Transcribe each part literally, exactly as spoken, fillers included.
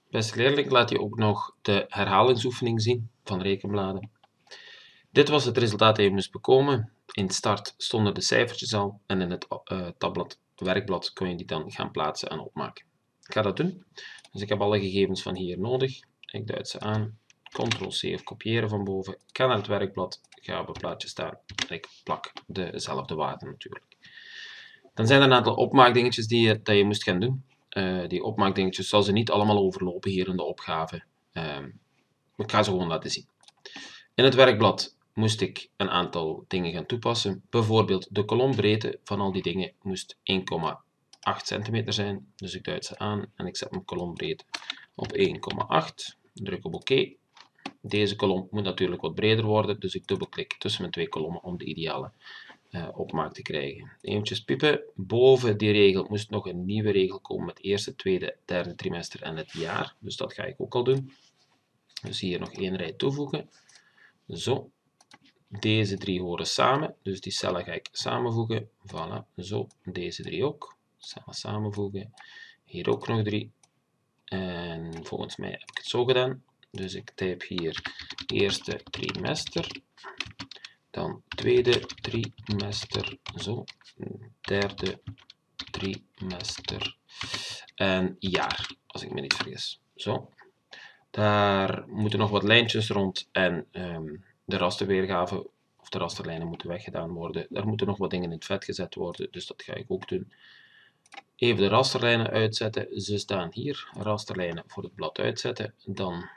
Beste leerling, ik laat je ook nog de herhalingsoefening zien van rekenbladen. Dit was het resultaat dat je moest bekomen. In start stonden de cijfertjes al en in het uh, tabblad, werkblad, kon je die dan gaan plaatsen en opmaken. Ik ga dat doen. Dus ik heb alle gegevens van hier nodig. Ik duid ze aan. control C of kopiëren van boven. Ik ga naar het werkblad, ga op het plaatje staan en ik plak dezelfde waarden natuurlijk. Dan zijn er een aantal opmaakdingetjes die je, dat je moest gaan doen. Uh, die opmaakdingetjes zal ze niet allemaal overlopen hier in de opgave. Uh, ik ga ze gewoon laten zien. In het werkblad moest ik een aantal dingen gaan toepassen. Bijvoorbeeld de kolombreedte van al die dingen moest één komma acht centimeter zijn. Dus ik duid ze aan en ik zet mijn kolombreedte op één komma acht. Druk op oké. Deze kolom moet natuurlijk wat breder worden, dus ik dubbelklik tussen mijn twee kolommen om de ideale uh, opmaak te krijgen. Eventjes piepen. Boven die regel moest nog een nieuwe regel komen met het eerste, tweede, derde trimester en het jaar. Dus dat ga ik ook al doen. Dus hier nog één rij toevoegen. Zo. Deze drie horen samen, dus die cellen ga ik samenvoegen. Voilà, zo. Deze drie ook. Cellen samenvoegen. Hier ook nog drie. En volgens mij heb ik het zo gedaan. Dus ik type hier eerste trimester. Dan tweede trimester. Zo. Derde trimester. En jaar, als ik me niet vergis. Zo. Daar moeten nog wat lijntjes rond en um, de rasterweergave of de rasterlijnen moeten weggedaan worden. Daar moeten nog wat dingen in het vet gezet worden, dus dat ga ik ook doen. Even de rasterlijnen uitzetten. Ze staan hier. Rasterlijnen voor het blad uitzetten. Dan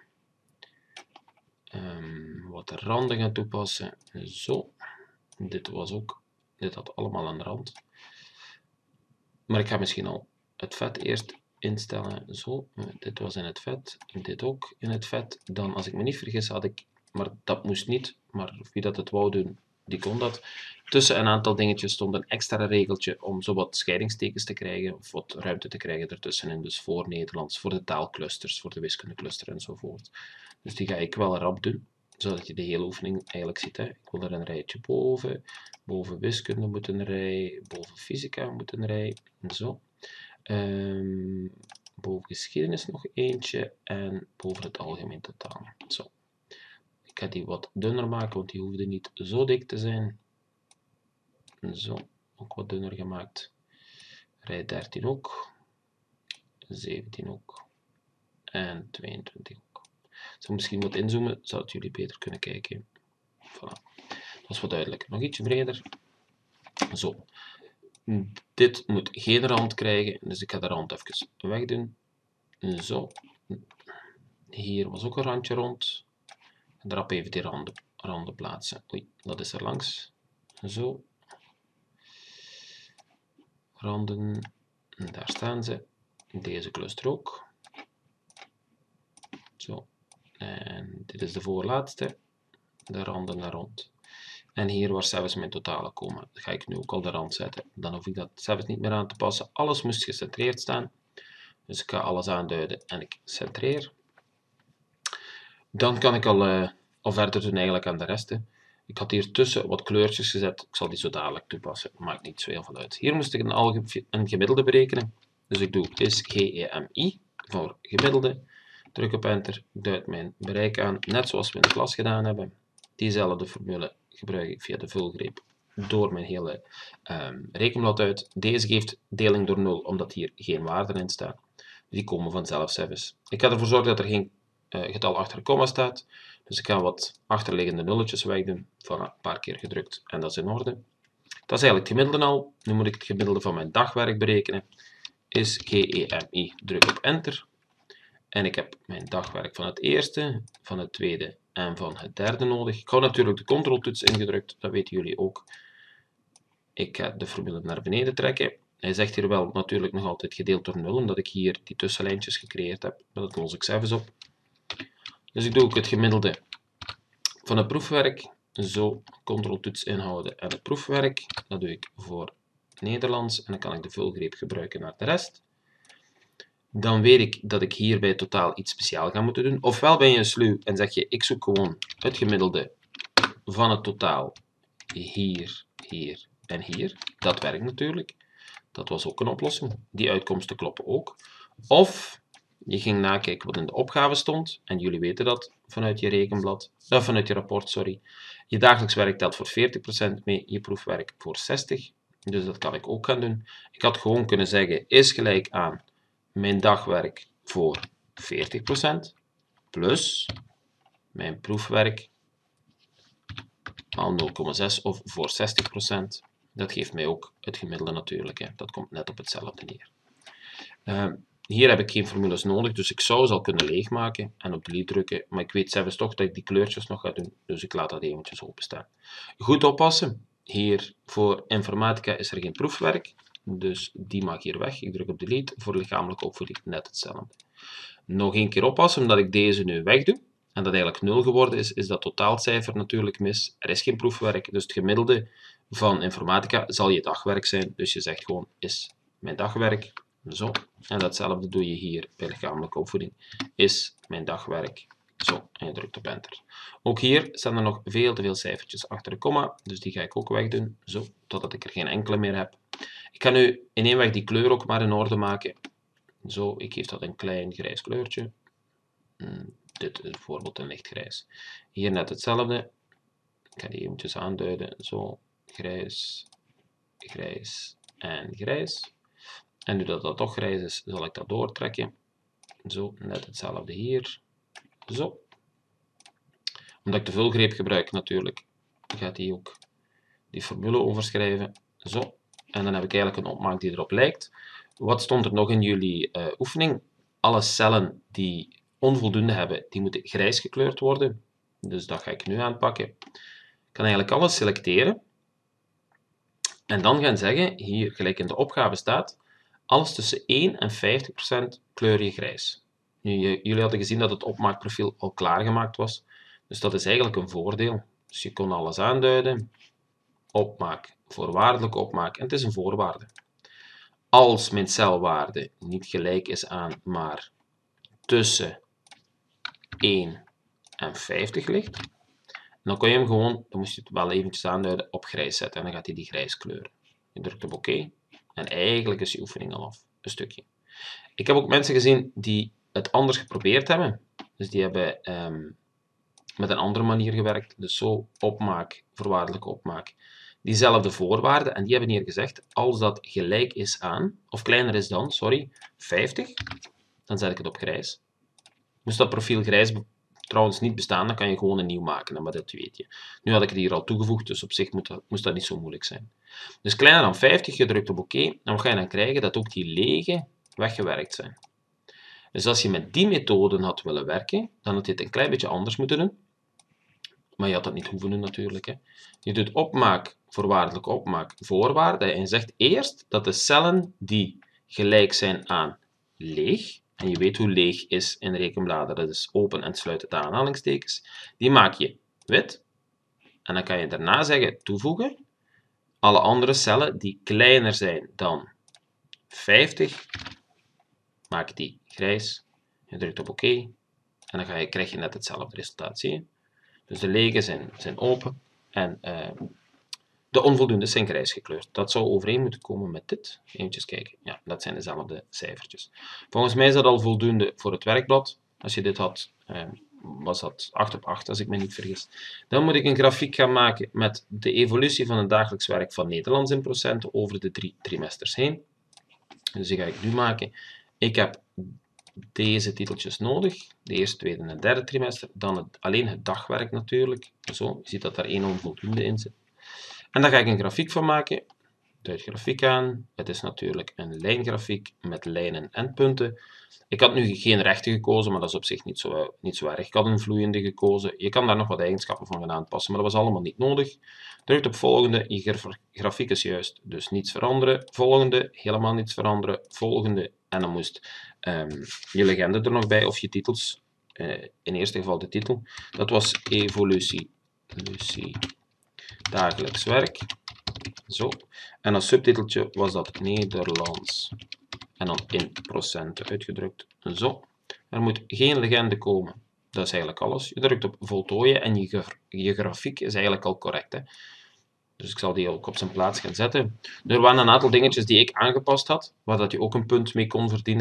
um, wat de randen gaan toepassen. Zo. Dit was ook. Dit had allemaal een rand. Maar ik ga misschien al het vet eerst instellen. Zo, dit was in het vet, dit ook in het vet. Dan, als ik me niet vergis, had ik, maar dat moest niet, maar wie dat het wou doen, die kon dat. Tussen een aantal dingetjes stond een extra regeltje om zo wat scheidingstekens te krijgen, of wat ruimte te krijgen ertussenin. Dus voor Nederlands, voor de taalclusters, voor de wiskundecluster enzovoort. Dus die ga ik wel rap doen, zodat je de hele oefening eigenlijk ziet. Hè. Ik wil er een rijtje boven. Boven wiskunde moet een rij, boven fysica moet een rij. Zo. Um, boven geschiedenis nog eentje en boven het algemeen totaal. Zo. Ik ga die wat dunner maken, want die hoefde niet zo dik te zijn. Zo, ook wat dunner gemaakt. Rij dertien ook. zeventien ook. En tweeëntwintig ook. Ik zal misschien wat inzoomen, zodat jullie beter kunnen kijken. Voilà. Dat is wat duidelijker. Nog ietsje breder. Zo. Dit moet geen rand krijgen, dus ik ga de rand even wegdoen. Zo. Hier was ook een randje rond. En rap even die randen, randen plaatsen. Oei, dat is er langs. Zo. Randen. En daar staan ze. Deze cluster ook. Zo. En dit is de voorlaatste. De randen naar rond. En hier waar zelfs mijn totalen komen, ga ik nu ook al de rand zetten. Dan hoef ik dat zelfs niet meer aan te passen. Alles moest gecentreerd staan. Dus ik ga alles aanduiden en ik centreer. Dan kan ik al, uh, al verder doen eigenlijk aan de rest. Ik had hier tussen wat kleurtjes gezet. Ik zal die zo dadelijk toepassen. Maakt niet zo heel veel uit. Hier moest ik een, een gemiddelde berekenen. Dus ik doe is G E M I voor gemiddelde. Druk op enter. Duid mijn bereik aan. Net zoals we in de klas gedaan hebben. Diezelfde formule gebruik ik via de vulgreep door mijn hele um, rekenblad uit. Deze geeft deling door nul, omdat hier geen waarden in staan. Die komen vanzelf zelfs. Ik ga ervoor zorgen dat er geen uh, getal achter een komma staat. Dus ik ga wat achterliggende nulletjes wegdoen. Voilà, een paar keer gedrukt en dat is in orde. Dat is eigenlijk het gemiddelde al. Nu moet ik het gemiddelde van mijn dagwerk berekenen. Is G E M I. Druk op enter. En ik heb mijn dagwerk van het eerste, van het tweede en van het derde nodig. Ik hou natuurlijk de controltoets ingedrukt, dat weten jullie ook. Ik ga de formule naar beneden trekken. Hij zegt hier wel natuurlijk nog altijd gedeeld door nul, omdat ik hier die tussenlijntjes gecreëerd heb. Dat los ik zelfs op. Dus ik doe ook het gemiddelde van het proefwerk. Zo, controltoets inhouden en het proefwerk. Dat doe ik voor Nederlands en dan kan ik de vulgreep gebruiken naar de rest. Dan weet ik dat ik hier bij totaal iets speciaals ga moeten doen. Ofwel ben je sluw en zeg je, ik zoek gewoon het gemiddelde van het totaal hier, hier en hier. Dat werkt natuurlijk. Dat was ook een oplossing. Die uitkomsten kloppen ook. Of Je ging nakijken wat in de opgave stond. En jullie weten dat vanuit je rekenblad. Uh, vanuit je rapport, sorry. Je dagelijks werk telt voor veertig procent mee. Je proefwerk voor zestig procent. Dus dat kan ik ook gaan doen. Ik had gewoon kunnen zeggen, is gelijk aan mijn dagwerk voor veertig procent. Plus mijn proefwerk maal nul komma zes of voor zestig procent. Dat geeft mij ook het gemiddelde natuurlijk. Hè. Dat komt net op hetzelfde neer. Uh, hier heb ik geen formules nodig, dus ik zou ze al kunnen leegmaken en op delete drukken. Maar ik weet zelfs toch dat ik die kleurtjes nog ga doen, dus ik laat dat eventjes openstaan. Goed oppassen. Hier voor informatica is er geen proefwerk, dus die maak ik hier weg. Ik druk op delete. Voor lichamelijke opvoeding net hetzelfde. Nog één keer oppassen, omdat ik deze nu wegdoe. En dat eigenlijk nul geworden is, is dat totaalcijfer natuurlijk mis. Er is geen proefwerk, dus het gemiddelde van informatica zal je dagwerk zijn. Dus je zegt gewoon, is mijn dagwerk. Zo. En datzelfde doe je hier bij lichamelijke opvoeding. Is mijn dagwerk. Zo. En je drukt op enter. Ook hier staan er nog veel te veel cijfertjes achter de komma. Dus die ga ik ook wegdoen. Zo. Totdat ik er geen enkele meer heb. Ik ga nu in één weg die kleur ook maar in orde maken. Zo. Ik geef dat een klein grijs kleurtje. Dit is bijvoorbeeld een lichtgrijs. Hier net hetzelfde. Ik ga die eventjes aanduiden. Zo, grijs, grijs en grijs. En nu dat dat toch grijs is, zal ik dat doortrekken. Zo, net hetzelfde hier. Zo. Omdat ik de vulgreep gebruik natuurlijk, gaat hij ook die formule overschrijven. Zo. En dan heb ik eigenlijk een opmaak die erop lijkt. Wat stond er nog in jullie uh, oefening? Alle cellen die onvoldoende hebben, die moeten grijs gekleurd worden. Dus dat ga ik nu aanpakken. Ik kan eigenlijk alles selecteren. En dan gaan zeggen, hier gelijk in de opgave staat, alles tussen één en vijftig procent kleur je grijs. Nu, jullie hadden gezien dat het opmaakprofiel al klaargemaakt was. Dus dat is eigenlijk een voordeel. Dus je kon alles aanduiden. Opmaak, voorwaardelijke opmaak. En het is een voorwaarde. Als mijn celwaarde niet gelijk is aan, maar tussen één en vijftig ligt, dan kon je hem gewoon, dan moest je het wel eventjes aanduiden, op grijs zetten. En dan gaat hij die grijs kleuren. Je drukt op oké. En eigenlijk is je oefening al af. Een stukje. Ik heb ook mensen gezien die het anders geprobeerd hebben. Dus die hebben um, met een andere manier gewerkt. Dus zo opmaak, voorwaardelijke opmaak. Diezelfde voorwaarden. En die hebben hier gezegd, als dat gelijk is aan, of kleiner is dan, sorry, vijftig, dan zet ik het op grijs. Moest dat profiel grijs trouwens niet bestaan, dan kan je gewoon een nieuw maken, maar dat weet je. Nu had ik het hier al toegevoegd, dus op zich moet dat, moest dat niet zo moeilijk zijn. Dus kleiner dan vijftig, je drukt op oké, en wat ga je dan krijgen? Dat ook die lege weggewerkt zijn. Dus als je met die methoden had willen werken, dan had je het een klein beetje anders moeten doen. Maar je had dat niet hoeven doen natuurlijk. Hè. Je doet opmaak, voorwaardelijke opmaak, voorwaarden, en je zegt eerst dat de cellen die gelijk zijn aan leeg, en je weet hoe leeg is in rekenbladen, dat is open en sluitend aanhalingstekens, die maak je wit. En dan kan je daarna zeggen toevoegen. Alle andere cellen die kleiner zijn dan vijftig, maak die grijs. Je drukt op oké. En dan ga je, krijg je net hetzelfde resultaat, zie je? Dus de lege zijn, zijn open en uh, de onvoldoende zijn grijs gekleurd. Dat zou overeen moeten komen met dit. Even kijken. Ja, dat zijn dezelfde cijfertjes. Volgens mij is dat al voldoende voor het werkblad. Als je dit had, uh, was dat acht op acht, als ik me niet vergis. Dan moet ik een grafiek gaan maken met de evolutie van het dagelijks werk van Nederlands in procenten over de drie trimesters heen. Dus die ga ik nu maken. Ik heb deze titeltjes nodig. De eerste, tweede en derde trimester. Dan het, alleen het dagwerk natuurlijk. Zo, je ziet dat daar één onvoldoende in zit. En daar ga ik een grafiek van maken. Duid grafiek aan. Het is natuurlijk een lijngrafiek met lijnen en punten. Ik had nu geen rechte gekozen, maar dat is op zich niet zo, niet zo erg. Ik had een vloeiende gekozen. Je kan daar nog wat eigenschappen van gaan aanpassen, maar dat was allemaal niet nodig. Druk op volgende. Je grafiek is juist, dus niets veranderen. Volgende, helemaal niets veranderen. Volgende. En dan moest um, je legende er nog bij, of je titels. Uh, in eerste geval de titel. Dat was evolutie. Evolutie. Dagelijks werk. Zo. En als subtiteltje was dat Nederlands. En dan in procenten uitgedrukt. Zo. Er moet geen legende komen. Dat is eigenlijk alles. Je drukt op voltooien en je, graf je grafiek is eigenlijk al correct. Hè? Dus ik zal die ook op zijn plaats gaan zetten. Er waren een aantal dingetjes die ik aangepast had, waar dat je ook een punt mee kon verdienen.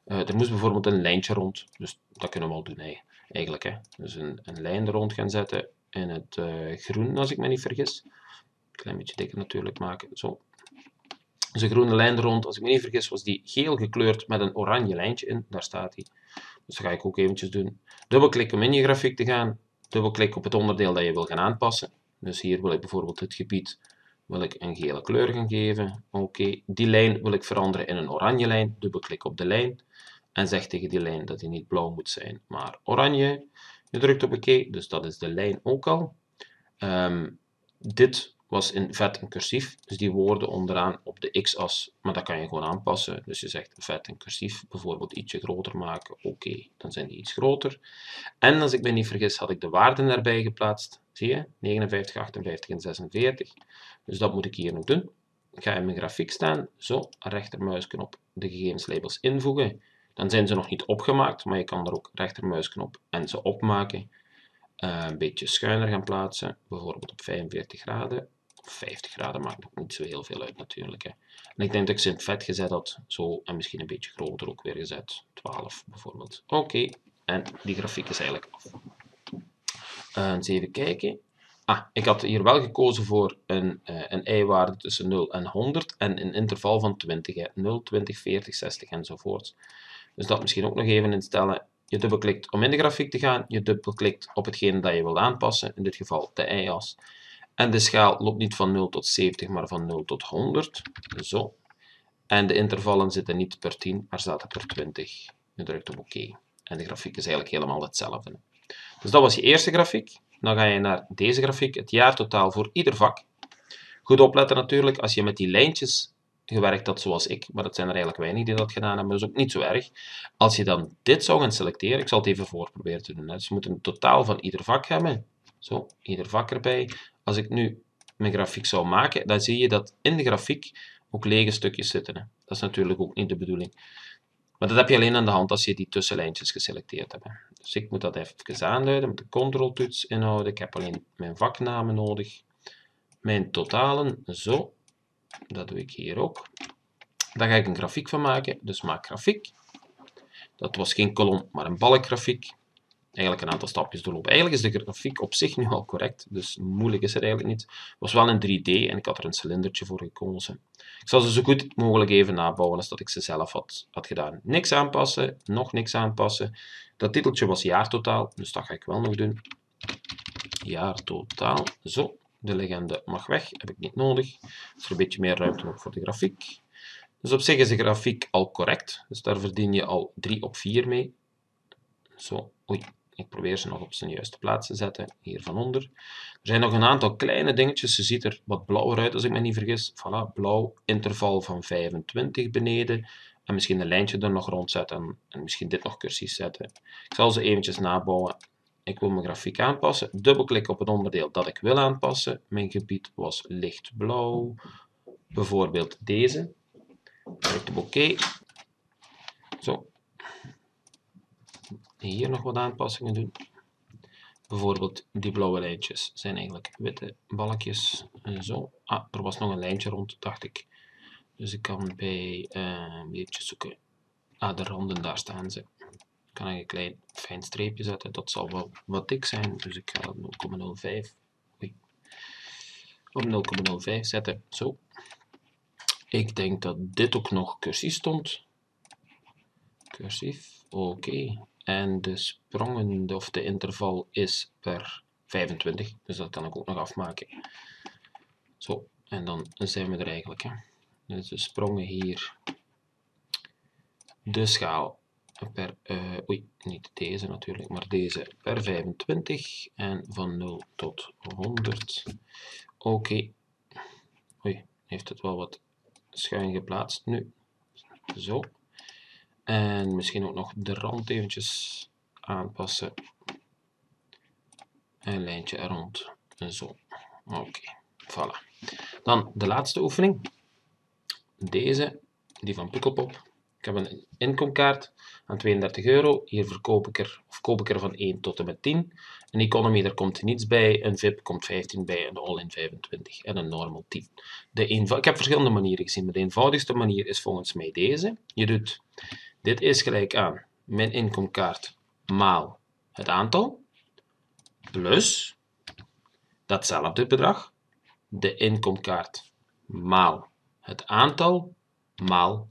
Uh, er moest bijvoorbeeld een lijntje rond, dus dat kunnen we al doen hè, eigenlijk. Hè. Dus een, een lijn er rond gaan zetten in het uh, groen, als ik me niet vergis. Een klein beetje dikker natuurlijk maken, zo. Dus een groene lijn er rond, als ik me niet vergis was die geel gekleurd met een oranje lijntje in, daar staat hij. Dus dat ga ik ook eventjes doen. Dubbelklik om in je grafiek te gaan, dubbelklik op het onderdeel dat je wil gaan aanpassen. Dus hier wil ik bijvoorbeeld het gebied wil ik een gele kleur gaan geven. Oké, okay. Die lijn wil ik veranderen in een oranje lijn. Dubbelklik op de lijn en zeg tegen die lijn dat die niet blauw moet zijn, maar oranje. Je drukt op oké, okay. Dus dat is de lijn ook al. Um, dit was in vet en cursief, dus die woorden onderaan op de x-as, maar dat kan je gewoon aanpassen. Dus je zegt vet en cursief, bijvoorbeeld ietsje groter maken, oké, okay. Dan zijn die iets groter. En als ik me niet vergis, had ik de waarden erbij geplaatst. Zie je? negenenvijftig, achtenvijftig en zesenveertig. Dus dat moet ik hier nog doen. Ik ga in mijn grafiek staan, zo, rechtermuisknop de gegevenslabels invoegen. Dan zijn ze nog niet opgemaakt, maar je kan er ook rechtermuisknop en ze opmaken. Uh, een beetje schuiner gaan plaatsen, bijvoorbeeld op vijfenveertig graden. Of vijftig graden maakt ook niet zo heel veel uit natuurlijk. Hè. En ik denk dat ik ze in vet gezet had, zo, en misschien een beetje groter ook weer gezet. twaalf bijvoorbeeld. Oké, okay. En die grafiek is eigenlijk af. Uh, eens even kijken. Ah, ik had hier wel gekozen voor een, uh, een y-waarde tussen nul en honderd en een interval van twintig. Hè. nul, twintig, veertig, zestig enzovoort. Dus dat misschien ook nog even instellen. Je dubbelklikt om in de grafiek te gaan. Je dubbelklikt op hetgene dat je wil aanpassen. In dit geval de y-as. En de schaal loopt niet van nul tot zeventig, maar van nul tot honderd. Zo. En de intervallen zitten niet per tien, maar zaten per twintig. Je drukt op oké. En de grafiek is eigenlijk helemaal hetzelfde. Dus dat was je eerste grafiek. Dan ga je naar deze grafiek, het jaartotaal voor ieder vak. Goed opletten natuurlijk, als je met die lijntjes gewerkt had zoals ik, maar dat zijn er eigenlijk weinig die dat gedaan hebben, dus ook niet zo erg. Als je dan dit zou gaan selecteren, ik zal het even voorproberen te doen. Hè. Dus je moet een totaal van ieder vak hebben. Zo, ieder vak erbij. Als ik nu mijn grafiek zou maken, dan zie je dat in de grafiek ook lege stukjes zitten. Hè. Dat is natuurlijk ook niet de bedoeling. Maar dat heb je alleen aan de hand als je die tussenlijntjes geselecteerd hebt. Dus ik moet dat even aanduiden met de control-toets inhouden. Ik heb alleen mijn vaknamen nodig. Mijn totalen, zo. Dat doe ik hier ook. Daar ga ik een grafiek van maken, dus maak grafiek. Dat was geen kolom, maar een balkgrafiek. Eigenlijk een aantal stapjes doorlopen. Eigenlijk is de grafiek op zich nu al correct, dus moeilijk is het eigenlijk niet. Het was wel in drie D en ik had er een cilindertje voor gekozen. Ik zal ze zo goed mogelijk even nabouwen als dat ik ze zelf had, had gedaan. Niks aanpassen, nog niks aanpassen. Dat titeltje was jaartotaal, dus dat ga ik wel nog doen. Jaartotaal, zo. De legende mag weg, heb ik niet nodig. Er is een beetje meer ruimte ook voor de grafiek. Dus op zich is de grafiek al correct, dus daar verdien je al drie op vier mee. Zo, oei. Ik probeer ze nog op zijn juiste plaats te zetten, hier van onder. Er zijn nog een aantal kleine dingetjes, ze ziet er wat blauwer uit als ik me niet vergis. Voilà, blauw, interval van vijfentwintig beneden. En misschien een lijntje er nog rond zetten en misschien dit nog cursief zetten. Ik zal ze eventjes nabouwen. Ik wil mijn grafiek aanpassen. Dubbelklik op het onderdeel dat ik wil aanpassen. Mijn gebied was lichtblauw. Bijvoorbeeld deze. Druk op oké. Zo. Hier nog wat aanpassingen doen. Bijvoorbeeld die blauwe lijntjes zijn eigenlijk witte balkjes. En zo. Ah, er was nog een lijntje rond, dacht ik. Dus ik kan bij uh, een beetje zoeken. Ah, de randen, daar staan ze. Ik kan een klein fijn streepje zetten. Dat zal wel wat dik zijn. Dus ik ga nul komma nul vijf. Oei. Op nul komma nul vijf zetten. Zo. Ik denk dat dit ook nog cursief stond. Cursief. Oké. Okay. En de sprongen, of de interval, is per vijfentwintig. Dus dat kan ik ook nog afmaken. Zo, en dan zijn we er eigenlijk. Hè. Dus de sprongen hier. De schaal per, uh, oei, niet deze natuurlijk, maar deze per vijfentwintig. En van nul tot honderd. Oké. Okay. Oei, heeft het wel wat schuin geplaatst nu. Zo. En misschien ook nog de rand eventjes aanpassen. Een lijntje er rond. En zo. Oké. Okay. Voilà. Dan de laatste oefening. Deze, die van Pukkelpop. Ik heb een inkomkaart aan tweeëndertig euro. Hier verkoop ik er, of koop ik er van één tot en met tien. Een economy, daar komt niets bij. Een V I P komt vijftien bij. Een all-in vijfentwintig. En een normal tien. De ik heb verschillende manieren gezien. Maar de eenvoudigste manier is volgens mij deze. Je doet Dit is gelijk aan mijn inkomkaart maal het aantal, plus datzelfde bedrag, de inkomkaart maal het aantal, maal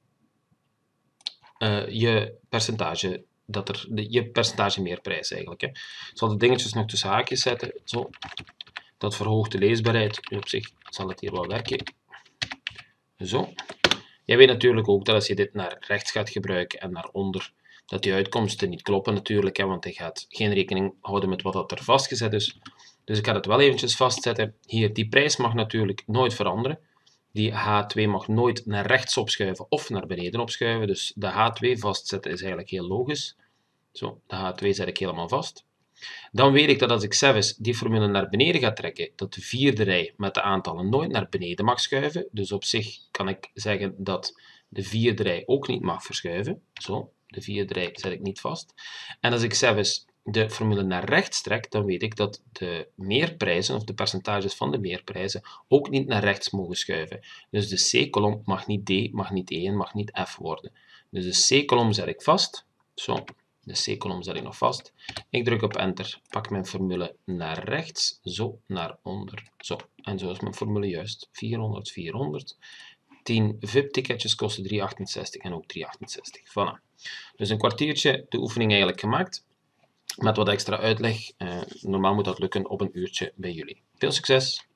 uh, je percentage, dat er, de, je percentage meerprijs eigenlijk. Hè. Ik zal de dingetjes nog tussen haakjes zetten, zo. Dat verhoogt de leesbaarheid. Op zich zal het hier wel werken. Zo. Jij weet natuurlijk ook dat als je dit naar rechts gaat gebruiken en naar onder, dat die uitkomsten niet kloppen natuurlijk, hè, want hij gaat geen rekening houden met wat er vastgezet is. Dus ik ga het wel eventjes vastzetten. Hier, die prijs mag natuurlijk nooit veranderen. Die H twee mag nooit naar rechts opschuiven of naar beneden opschuiven. Dus de H twee vastzetten is eigenlijk heel logisch. Zo, de H twee zet ik helemaal vast. Dan weet ik dat als ik zelfs die formule naar beneden ga trekken, dat de vierde rij met de aantallen nooit naar beneden mag schuiven. Dus op zich kan ik zeggen dat de vierde rij ook niet mag verschuiven. Zo, de vierde rij zet ik niet vast. En als ik zelfs de formule naar rechts trek, dan weet ik dat de meerprijzen, of de percentages van de meerprijzen, ook niet naar rechts mogen schuiven. Dus de C-kolom mag niet D, mag niet E en mag niet F worden. Dus de C-kolom zet ik vast. Zo. De C-kolom zet ik nog vast. Ik druk op enter, pak mijn formule naar rechts, zo, naar onder, zo. En zo is mijn formule juist. vierhonderd, vierhonderd. tien V I P-ticketjes kosten drie achtenzestig en ook drie achtenzestig. Voilà. Dus een kwartiertje de oefening eigenlijk gemaakt. Met wat extra uitleg. Eh, normaal moet dat lukken op een uurtje bij jullie. Veel succes!